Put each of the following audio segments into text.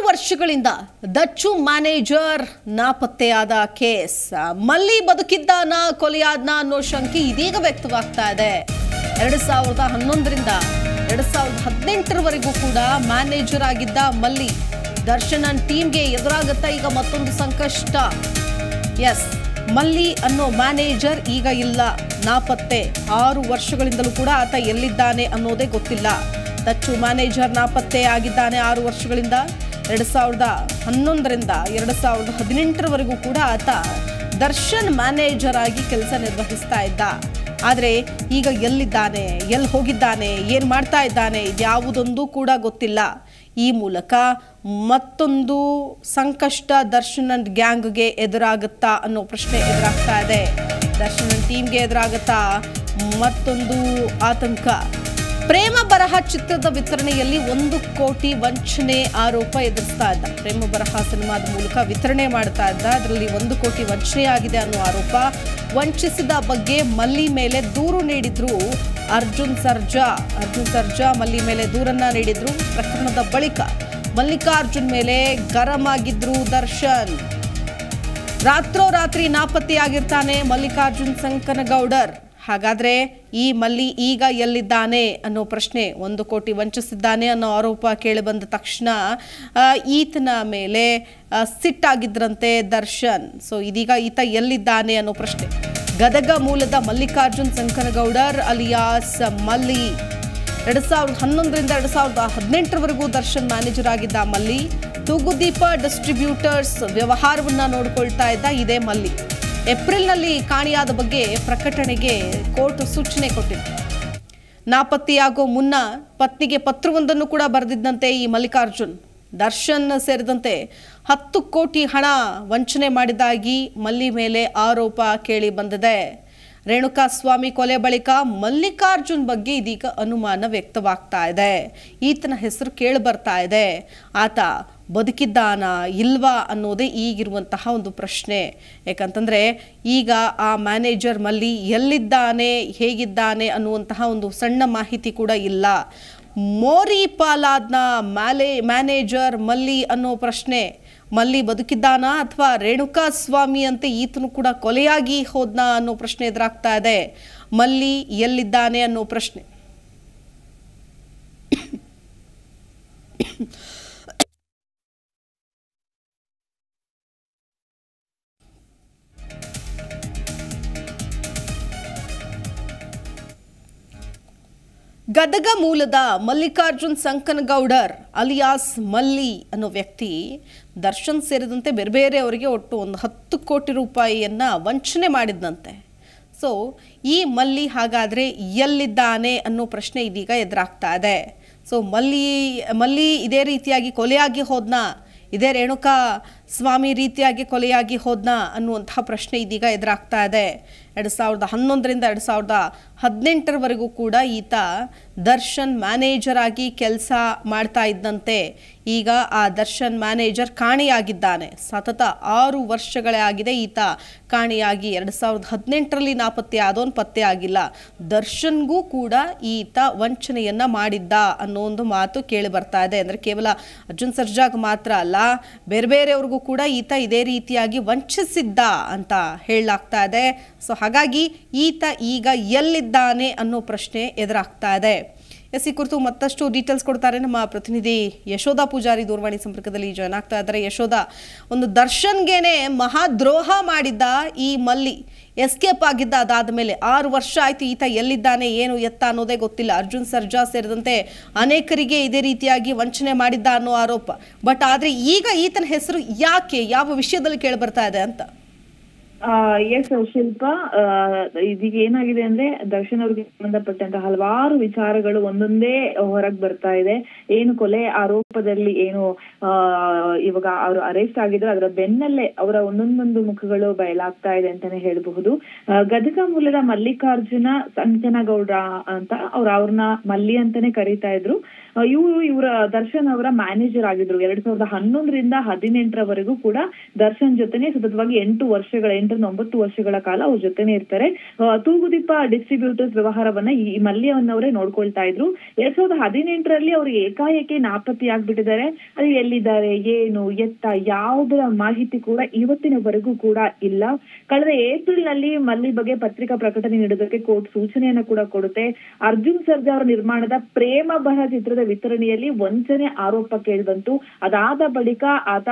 ವರ್ಷಗಳಿಂದ Dachu manager ನಾಪತ್ತೆಯಾದ case. ಮಲ್ಲಿ ಬದುಕಿದ್ದಾನ ಕೊಲೆಯಾದ್ನ ಅನ್ನೋ ಶಂಕೆ ಇದೀಗ ವ್ಯಕ್ತವಾಗ್ತಾ ಇದೆ. 2011ರಿಂದ 2018ರವರೆಗೂ ಕೂಡ ಮ್ಯಾನೇಜರ್ ಆಗಿದ್ದ ಮಲ್ಲಿ ದರ್ಶನ್ ಟೀಮ್ಗೆ ಎದುರಾಗುತ್ತಾ ಈಗ ಮತ್ತೊಂದು ಸಂಕಷ್ಟ. ಎಸ್, ಮಲ್ಲಿ ಅನ್ನೋ ಮ್ಯಾನೇಜರ್ ಈಗ ಇಲ್ಲ, ನಾಪತ್ತೆ. 6 ವರ್ಷಗಳಿಂದಲೂ ಕೂಡ ಆತ ಎಲ್ಲಿದ್ದಾನೆ ಅನ್ನೋದೇ ಗೊತ್ತಿಲ್ಲ. ದಚ್ಚು ಮ್ಯಾನೇಜರ್ ನಾಪತ್ತೆ ಆಗಿದ್ದಾನೆ 6 ವರ್ಷಗಳಿಂದ. 2011ರಿಂದ 2018ರವರೆಗೂ ಕೂಡ ಆತ ದರ್ಶನ್ ಮ್ಯಾನೇಜರ್ ಆಗಿ ಕೆಲಸ ನಿರ್ವಹಿಸ್ತಾ ಇದ್ದ. ಆದರೆ ಈಗ ಎಲ್ಲಿದ್ದಾನೆ, ಎಲ್ಲಿ ಹೋಗಿದ್ದಾನೆ, ಏನು ಮಾಡ್ತಾ ಇದ್ದಾನೆ, ಇದ್ಯಾವುದೊಂದು ಕೂಡ ಗೊತ್ತಿಲ್ಲ. ಈ ಮೂಲಕ ಮತ್ತೊಂದು ಸಂಕಷ್ಟ ದರ್ಶನ್ ಗ್ಯಾಂಗ್ಗೆ ಎದುರಾಗುತ್ತಾ ಅನ್ನೋ ಪ್ರಶ್ನೆ ಎದುರಾಗ್ತಾ ಇದೆ. ದರ್ಶನ್ ಟೀಮ್ಗೆ ಎದುರಾಗುತ್ತಾ ಮತ್ತೊಂದು ಆತಂಕ. ಪ್ರೇಮ ಬರಹ ಚಿತ್ರದ ವಿತರಣೆಯಲ್ಲಿ 1 ಕೋಟಿ ವಂಚನೆ ಆರೋಪ ಎದುರಿಸ್ತಾ ಇದ್ದ. ಪ್ರೇಮ ಬರಹ ಸಿನಿಮಾದ ಮೂಲಕ ವಿತರಣೆ ಮಾಡ್ತಾ ಇದ್ದ. ಅದರಲ್ಲಿ 1 ಕೋಟಿ ವಂಚನೆ ಆಗಿದೆ ಅನ್ನೋ ಆರೋಪ. ವಂಚಿಸಿದ ಬಗ್ಗೆ ಮಲ್ಲಿ ಮೇಲೆ ದೂರು ನೀಡಿದ್ರು ಅರ್ಜುನ್ ಸರ್ಜಾ ಮಲ್ಲಿ ಮೇಲೆ ದೂರನ್ನ ನೀಡಿದ್ರು. ಪ್ರಕರಣದ ಬಳಿಕ ಮಲ್ಲಿಕಾರ್ಜುನ್ ಮೇಲೆ ಗರಂ ಆಗಿದ್ರು ದರ್ಶನ್. ರಾತ್ರೋರಾತ್ರಿ ನಾಪತ್ತೆಯಾಗಿರ್ತಾನೆ ಮಲ್ಲಿಕಾರ್ಜುನ್ ಸಂಕನಗೌಡರ್. ಹಾಗಾದ್ರೆ ಈ ಮಲ್ಲಿ ಈಗ ಎಲ್ಲಿದ್ದಾನೆ ಅನ್ನೋ ಪ್ರಶ್ನೆ. 1 ಕೋಟಿ ವಂಚಿಸಿದ್ದಾನೆ ಅನ್ನೋ ಆರೋಪ ಕೇಳಿ ಬಂದ ತಕ್ಷಣ ಈತನ ಮೇಲೆ ಸಿಟ್ಟಾಗಿದ್ರಂತೆ ದರ್ಶನ್. ಸೊ ಇದೀಗ ಈತ ಎಲ್ಲಿದ್ದಾನೆ ಅನ್ನೋ ಪ್ರಶ್ನೆ. ಗದಗ ಮೂಲದ ಮಲ್ಲಿಕಾರ್ಜುನ್ ಸಂಕನಗೌಡರ್ ಅಲಿಯಾಸ್ ಮಲ್ಲಿ 2011ರಿಂದ 2018ರವರೆಗೂ ದರ್ಶನ್ ಮ್ಯಾನೇಜರ್ ಆಗಿದ್ದ ಮಲ್ಲಿ ತೂಗುದೀಪ ಡಿಸ್ಟ್ರಿಬ್ಯೂಟರ್ಸ್ ವ್ಯವಹಾರವನ್ನ ನೋಡಿಕೊಳ್ತಾ ಇದ್ದ ಇದೇ ಮಲ್ಲಿ. ಏಪ್ರಿಲ್ನಲ್ಲಿ ಕಾಣೆಯಾದ ಬಗ್ಗೆ ಪ್ರಕಟಣೆಗೆ ಕೋರ್ಟ್ ಸೂಚನೆ ಕೊಟ್ಟಿತ್ತು. ನಾಪತ್ತೆಯಾಗೋ ಮುನ್ನ ಪತ್ನಿಗೆ ಪತ್ರವೊಂದನ್ನು ಕೂಡ ಬರೆದಿದ್ದಂತೆ ಈ ಮಲ್ಲಿಕಾರ್ಜುನ್. ದರ್ಶನ್ ಸೇರಿದಂತೆ 10 ಕೋಟಿ ಹಣ ವಂಚನೆ ಮಾಡಿದಾಗಿ ಮಲ್ಲಿ ಮೇಲೆ ಆರೋಪ ಕೇಳಿ ಬಂದಿದೆ. ರೇಣುಕಾಸ್ವಾಮಿ ಕೊಲೆ ಬಳಿಕ ಮಲ್ಲಿಕಾರ್ಜುನ್ ಬಗ್ಗೆ ಇದೀಗ ಅನುಮಾನ ವ್ಯಕ್ತವಾಗ್ತಾ ಇದೆ. ಈತನ ಹೆಸರು ಕೇಳಿ ಬರ್ತಾ ಇದೆ. ಆತ ಬದುಕಿದ್ದಾನ ಇಲ್ವಾ ಅನ್ನೋದೇ ಈಗಿರುವಂತಹ ಒಂದು ಪ್ರಶ್ನೆ. ಯಾಕಂತಂದ್ರೆ ಈಗ ಆ ಮ್ಯಾನೇಜರ್ ಮಲ್ಲಿ ಎಲ್ಲಿದ್ದಾನೆ, ಹೇಗಿದ್ದಾನೆ ಅನ್ನುವಂತಹ ಒಂದು ಸಣ್ಣ ಮಾಹಿತಿ ಕೂಡ ಇಲ್ಲ. ಮೋರಿ ಪಾಲಾದ್ನ ಮ್ಯಾನೇಜರ್ ಮಲ್ಲಿ ಅನ್ನೋ ಪ್ರಶ್ನೆ. ಮಲ್ಲಿ ಬದುಕಿದ್ದಾನ ಅಥವಾ ರೇಣುಕಾಸ್ವಾಮಿ ಅಂತೆ ಈತನು ಕೂಡ ಕೊಲೆಯಾಗಿ ಹೋದ್ನಾ ಅನ್ನೋ ಪ್ರಶ್ನೆ ಎದುರಾಗ್ತಾ ಇದೆ. ಮಲ್ಲಿ ಎಲ್ಲಿದ್ದಾನೆ ಅನ್ನೋ ಪ್ರಶ್ನೆ. ಗದಗ ಮೂಲದ ಮಲ್ಲಿಕಾರ್ಜುನ್ ಸಂಕನಗೌಡರ್ ಅಲಿಯಾಸ್ ಮಲ್ಲಿ ಅನ್ನೋ ವ್ಯಕ್ತಿ ದರ್ಶನ್ ಸೇರಿದಂತೆ ಬೇರೆ ಬೇರೆಯವರಿಗೆ ಒಟ್ಟು ಒಂದು 10 ಕೋಟಿ ರೂಪಾಯಿಯನ್ನ ವಂಚನೆ ಮಾಡಿದ್ದಂತೆ. ಸೊ ಈ ಮಲ್ಲಿ ಹಾಗಾದರೆ ಎಲ್ಲಿದ್ದಾನೆ ಅನ್ನೋ ಪ್ರಶ್ನೆ ಇದೀಗ ಎದುರಾಗ್ತಾ ಇದೆ. ಸೊ ಮಲ್ಲಿ ಇದೇ ರೀತಿಯಾಗಿ ಕೊಲೆಯಾಗಿ ಹೋದ್ನಾ, ಇದೇ ರೇಣುಕಾ ಸ್ವಾಮಿ ರೀತಿಯಾಗಿ ಕೊಲೆಯಾಗಿ ಹೋದ್ನಾ ಅನ್ನುವಂತಹ ಪ್ರಶ್ನೆ ಇದೀಗ ಎದುರಾಗ್ತಾ ಇದೆ. 2011ರಿಂದ 2018ರವರೆಗೂ ಕೂಡ ಈತ ದರ್ಶನ್ ಮ್ಯಾನೇಜರ್ ಆಗಿ ಕೆಲಸ ಮಾಡ್ತಾ ಇದ್ದಂತೆ. ಈಗ ಆ ದರ್ಶನ್ ಮ್ಯಾನೇಜರ್ ಕಾಣೆಯಾಗಿದ್ದಾನೆ. ಸತತ 6 ವರ್ಷಗಳೇ ಆಗಿದೆ ಈತ ಕಾಣೆಯಾಗಿ. 2018ರಲ್ಲಿ ನಾಪತ್ತೆ ಆದವನು ಪತ್ತೆ ಆಗಿಲ್ಲ. ದರ್ಶನ್ಗೂ ಕೂಡ ಈತ ವಂಚನೆಯನ್ನ ಮಾಡಿದ್ದ ಅನ್ನೋ ಒಂದು ಮಾತು ಕೇಳಿ ಬರ್ತಾ ಇದೆ. ಅಂದರೆ ಕೇವಲ ಅರ್ಜುನ್ ಸರ್ಜಾಗ್ ಮಾತ್ರ ಅಲ್ಲ, ಬೇರೆ ಬೇರೆಯವ್ರಿಗೂ ಕೂಡ ಈತ ಇದೇ ರೀತಿಯಾಗಿ ವಂಚಿಸಿದ್ದ ಅಂತ ಹೇಳಲಾಗ್ತಾ ಇದೆ. ಸೊ ಹಾಗಾಗಿ ಈತ ಈಗ ಎಲ್ಲಿದ್ದಾನೆ ಅನ್ನೋ ಪ್ರಶ್ನೆ ಎದುರಾಗ್ತಾ ಇದೆ. ಈ ಕುರಿತು ಮತ್ತಷ್ಟು ಡೀಟೇಲ್ಸ್ ಕೊಡ್ತಾರೆ ನಮ್ಮ ಪ್ರತಿನಿಧಿ ಯಶೋಧ ಪೂಜಾರಿ. ದೂರವಾಣಿ ಸಂಪರ್ಕದಲ್ಲಿ ಜಾಯ್ನ್ ಆಗ್ತಾ ಇದ್ದಾರೆ. ಯಶೋಧ, ಒಂದು ದರ್ಶನ್ಗೇನೆ ಮಹಾದ್ರೋಹ ಮಾಡಿದ್ದ ಈ ಮಲ್ಲಿ ಎಸ್ಕೇಪ್ ಆಗಿದ್ದ. ಅದಾದ ಮೇಲೆ 6 ವರ್ಷ ಆಯ್ತು. ಈತ ಎಲ್ಲಿದ್ದಾನೆ, ಏನು ಎತ್ತ ಅನ್ನೋದೇ ಗೊತ್ತಿಲ್ಲ. ಅರ್ಜುನ್ ಸರ್ಜಾ ಸೇರಿದಂತೆ ಅನೇಕರಿಗೆ ಇದೇ ರೀತಿಯಾಗಿ ವಂಚನೆ ಮಾಡಿದ್ದ ಅನ್ನೋ ಆರೋಪ. ಬಟ್ ಆದ್ರೆ ಈಗ ಈತನ ಹೆಸರು ಯಾಕೆ, ಯಾವ ವಿಷಯದಲ್ಲಿ ಕೇಳಿ ಬರ್ತಾ ಇದೆ ಅಂತ? ಎಸ್ ಶಿಲ್ಪ, ಇದೀಗ ಏನಾಗಿದೆ ಅಂದ್ರೆ ದರ್ಶನ್ ಅವ್ರಿಗೆ ಸಂಬಂಧಪಟ್ಟಂತ ಹಲವಾರು ವಿಚಾರಗಳು ಒಂದೊಂದೇ ಹೊರಗ್ ಬರ್ತಾ ಇದೆ. ಏನು ಕೊಲೆ ಆರೋಪದಲ್ಲಿ ಏನು ಇವಾಗ ಅವರು ಅರೆಸ್ಟ್ ಆಗಿದ್ರು, ಅದರ ಬೆನ್ನಲ್ಲೇ ಅವರ ಒಂದೊಂದೊಂದು ಮುಖಗಳು ಬಯಲಾಗ್ತಾ ಇದೆ ಅಂತಾನೆ ಹೇಳಬಹುದು. ಗದಗ ಮೂಲದ ಮಲ್ಲಿಕಾರ್ಜುನ ಸಂಕನಗೌಡ ಅಂತ ಅವ್ರನ್ನ ಮಲ್ಲಿ ಅಂತಾನೆ ಕರೀತಾ ಇದ್ರು. ಇವರ ದರ್ಶನ್ ಅವರ ಮ್ಯಾನೇಜರ್ ಆಗಿದ್ರು. 2011ರಿಂದ 2018ರವರೆಗೂ ಕೂಡ ದರ್ಶನ್ ಜೊತೆನೆ ಸತತವಾಗಿ 8 8ರಿಂದ 9 ವರ್ಷಗಳ ಕಾಲ ಅವ್ರ ಜೊತೆನೆ ಇರ್ತಾರೆ. ತೂಗುದೀಪ ಡಿಸ್ಟ್ರಿಬ್ಯೂಟರ್ಸ್ ವ್ಯವಹಾರವನ್ನ ಈ ಮಲ್ಯನವರೇ ನೋಡ್ಕೊಳ್ತಾ ಇದ್ರು. 2018ರಲ್ಲಿ ಅವರು ಏಕಾಏಕಿ ನಾಪತ್ತೆ ಆಗ್ಬಿಟ್ಟಿದ್ದಾರೆ. ಅದು ಎಲ್ಲಿದ್ದಾರೆ, ಏನು, ಎತ್ತ, ಯಾವುದರ ಮಾಹಿತಿ ಕೂಡ ಇವತ್ತಿನವರೆಗೂ ಕೂಡ ಇಲ್ಲ. ಕಳೆದ ಏಪ್ರಿಲ್ ನಲ್ಲಿ ಮಲ್ಲಿ ಬಗ್ಗೆ ಪತ್ರಿಕಾ ಪ್ರಕಟಣೆ ನೀಡೋದಕ್ಕೆ ಕೋರ್ಟ್ ಸೂಚನೆಯನ್ನ ಕೂಡ ಕೊಡುತ್ತೆ. ಅರ್ಜುನ್ ಸರ್ಜಾ ಅವರ ನಿರ್ಮಾಣದ ಪ್ರೇಮ ಬರಹ ಚಿತ್ರದ ವಿತರಣೆಯಲ್ಲಿ ವಂಚನೆ ಆರೋಪ ಕೇಳಿಬಂತು. ಅದಾದ ಬಳಿಕ ಆತ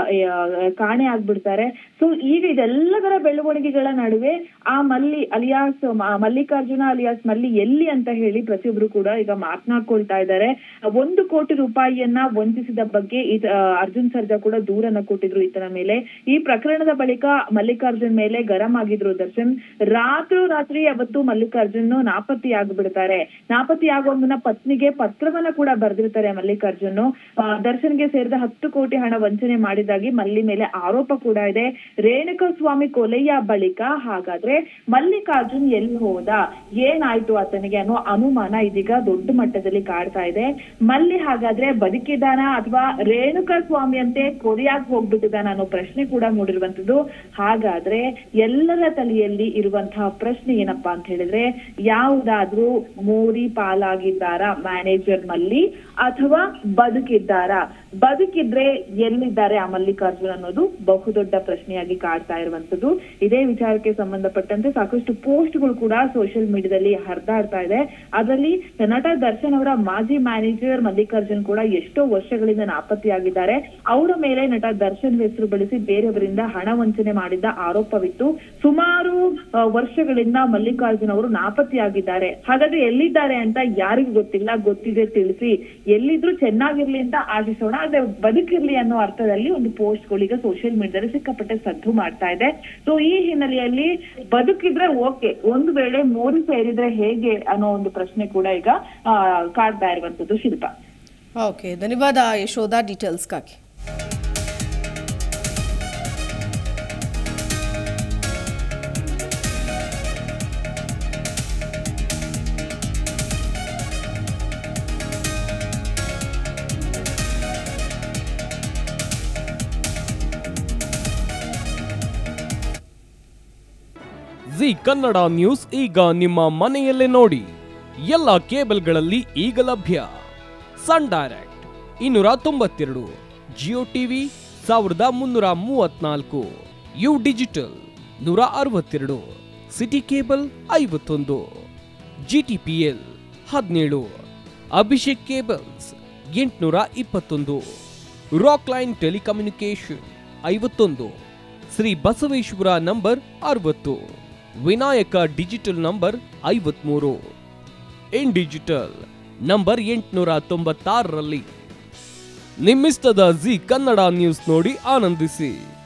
ಕಾಣೆ ಆಗ್ಬಿಡ್ತಾರೆ. ಸೊ ಈಗ ಇದೆಲ್ಲದರ ಬೆಳವಣಿಗೆಗಳ ನಡುವೆ ಆ ಮಲ್ಲಿ ಅಲಿಯಾಸ್ ಮಲ್ಲಿಕಾರ್ಜುನ ಅಲಿಯಾಸ್ ಮಲ್ಲಿ ಎಲ್ಲಿ ಅಂತ ಹೇಳಿ ಪ್ರತಿಯೊಬ್ರು ಕೂಡ ಈಗ ಮಾತನಾಡ್ಕೊಳ್ತಾ ಇದ್ದಾರೆ. 1 ಕೋಟಿ ರೂಪಾಯಿಯನ್ನ ವಂಚಿಸಿದ ಬಗ್ಗೆ ಅರ್ಜುನ್ ಸರ್ಜಾ ಕೂಡ ದೂರನ್ನ ಕೊಟ್ಟಿದ್ರು ಈತನ ಮೇಲೆ. ಈ ಪ್ರಕರಣದ ಬಳಿಕ ಮಲ್ಲಿಕಾರ್ಜುನ್ ಮೇಲೆ ಗರಂ ಆಗಿದ್ರು ದರ್ಶನ್. ರಾತ್ರಿ ಅವತ್ತು ಮಲ್ಲಿಕಾರ್ಜುನ್ ನಾಪತ್ತೆಯಾಗ್ಬಿಡ್ತಾರೆ. ನಾಪತ್ತೆಯಾಗುವ ಮುನ್ನ ಪತ್ನಿಗೆ ಪತ್ರವನ್ನ ಕೂಡ ಬರೆದಿರ್ತಾರೆ ಮಲ್ಲಿಕಾರ್ಜುನ್. ದರ್ಶನ್ಗೆ ಸೇರಿದ 10 ಕೋಟಿ ಹಣ ವಂಚನೆ ಮಾಡಿದಾಗಿ ಮಲ್ಲಿ ಮೇಲೆ ಆರೋಪ ಕೂಡ ಇದೆ. ರೇಣುಕಾ ಸ್ವಾಮಿ ಕೊಲೆಯ ಬಳಿಕ ಹಾಗಾದ್ರೆ ಮಲ್ಲಿಕಾರ್ಜುನ್ ಎಲ್ಲಿ ಹೋದ, ಏನಾಯ್ತು ಆತನಿಗೆ ಅನ್ನೋ ಅನುಮಾನ ಇದೀಗ ದೊಡ್ಡ ಮಟ್ಟದಲ್ಲಿ ಕಾಡ್ತಾ ಇದೆ. ಮಲ್ಲಿ ಹಾಗಾದ್ರೆ ಬದುಕಿದಾನ ಅಥವಾ ರೇಣುಕಾ ಸ್ವಾಮಿ ಅಂತೆ ಕೊಲೆಯಾಗಿ ಹೋಗ್ಬಿಟ್ಟಿದಾನ ಅನ್ನೋ ಪ್ರಶ್ನೆ ಕೂಡ ಮೂಡಿರುವಂತದ್ದು. ಹಾಗಾದ್ರೆ ಎಲ್ಲರ ತಲೆಯಲ್ಲಿ ಇರುವಂತಹ ಪ್ರಶ್ನೆ ಏನಪ್ಪಾ ಅಂತ ಹೇಳಿದ್ರೆ, ಯಾವುದಾದ್ರೂ ಮೋರಿ ಪಾಲಾಗಿದ್ದಾರ ಮ್ಯಾನೇಜರ್ ಮಲ್ಲಿ ಅಥವಾ ಬದುಕಿದ್ದಾರ? ಬದುಕಿದ್ರೆ ಎಲ್ಲಿದ್ದಾರೆ ಆ ಮಲ್ಲಿಕಾರ್ಜುನ್ ಅನ್ನೋದು ಬಹುದೊಡ್ಡ ಪ್ರಶ್ನೆಯಾಗಿ ಕಾಡ್ತಾ ಇರುವಂತದ್ದು. ಇದೇ ವಿಚಾರಕ್ಕೆ ಸಂಬಂಧಪಟ್ಟಂತೆ ಸಾಕಷ್ಟು ಪೋಸ್ಟ್ಗಳು ಕೂಡ ಸೋಷಿಯಲ್ ಮೀಡಿಯಾದಲ್ಲಿ ಹರಿದಾಡ್ತಾ ಇದೆ. ಅದರಲ್ಲಿ ನಟ ದರ್ಶನ್ ಅವರ ಮಾಜಿ ಮ್ಯಾನೇಜರ್ ಮಲ್ಲಿಕಾರ್ಜುನ್ ಕೂಡ ಎಷ್ಟೋ ವರ್ಷಗಳಿಂದ ನಾಪತ್ತೆಯಾಗಿದ್ದಾರೆ. ಅವರ ಮೇಲೆ ನಟ ದರ್ಶನ್ ಹೆಸರು ಬಳಸಿ ಬೇರೆಯವರಿಂದ ಹಣ ವಂಚನೆ ಮಾಡಿದ್ದ ಆರೋಪವಿತ್ತು. ಸುಮಾರು ವರ್ಷಗಳಿಂದ ಮಲ್ಲಿಕಾರ್ಜುನ್ ಅವರು ನಾಪತ್ತೆಯಾಗಿದ್ದಾರೆ. ಹಾಗಾದ್ರೆ ಎಲ್ಲಿದ್ದಾರೆ ಅಂತ ಯಾರಿಗೂ ಗೊತ್ತಿಲ್ಲ. ಗೊತ್ತಿದೆ ತಿಳಿಸಿ, ಎಲ್ಲಿದ್ರು ಚೆನ್ನಾಗಿರ್ಲಿ ಅಂತ ಆಶಿಸೋಣ. ಆದ್ರೆ ಬದುಕಿರ್ಲಿ ಅನ್ನೋ ಅರ್ಥದಲ್ಲಿ ಒಂದು ಪೋಸ್ಟ್ಗಳು ಈಗ ಸೋಷಿಯಲ್ ಮೀಡಿಯಾದಲ್ಲಿ ಸಿಕ್ಕಾಪಟ್ಟೆ ಸದ್ದು ಮಾಡ್ತಾ ಇದೆ. ಸೊ ಈ ಹಿನ್ನೆಲೆಯಲ್ಲಿ ಬದುಕಿದ್ರೆ ಓಕೆ, ಒಂದು ವೇಳೆ ಮೋರಿ ಸೇರಿದ್ರೆ ಹೇಗೆ ಅನ್ನೋ ಒಂದು ಪ್ರಶ್ನೆ ಕೂಡ ಈಗ ಕಾಡ್ತಾ ಇರುವಂತದ್ದು. ಶಿಲ್ಪ. ಓಕೆ, ಧನ್ಯವಾದ ಯಶೋಧ ಡೀಟೇಲ್ಸ್ಗಾಗಿ. ಜಿ ಕನ್ನಡ ನ್ಯೂಸ್ ಈಗ ನಿಮ್ಮ ಮನೆಯಲ್ಲೇ ನೋಡಿ. ಎಲ್ಲ ಕೇಬಲ್ಗಳಲ್ಲಿ ಈಗ ಲಭ್ಯ. Sun Direct 292, Jio TV 1334, U digital 162, City cable 51, GTPL 17, Abhishek cables 821, Rockline telecommunication 51, Shri Basaveshwara number 60, Vinayaka digital number 53, in digital number 896ರಲ್ಲಿ. ನಿಮ್ಮಿಸ್ತದ ಜಿ ಕನ್ನಡ ನ್ಯೂಸ್ ನೋಡಿ ಆನಂದಿಸಿ.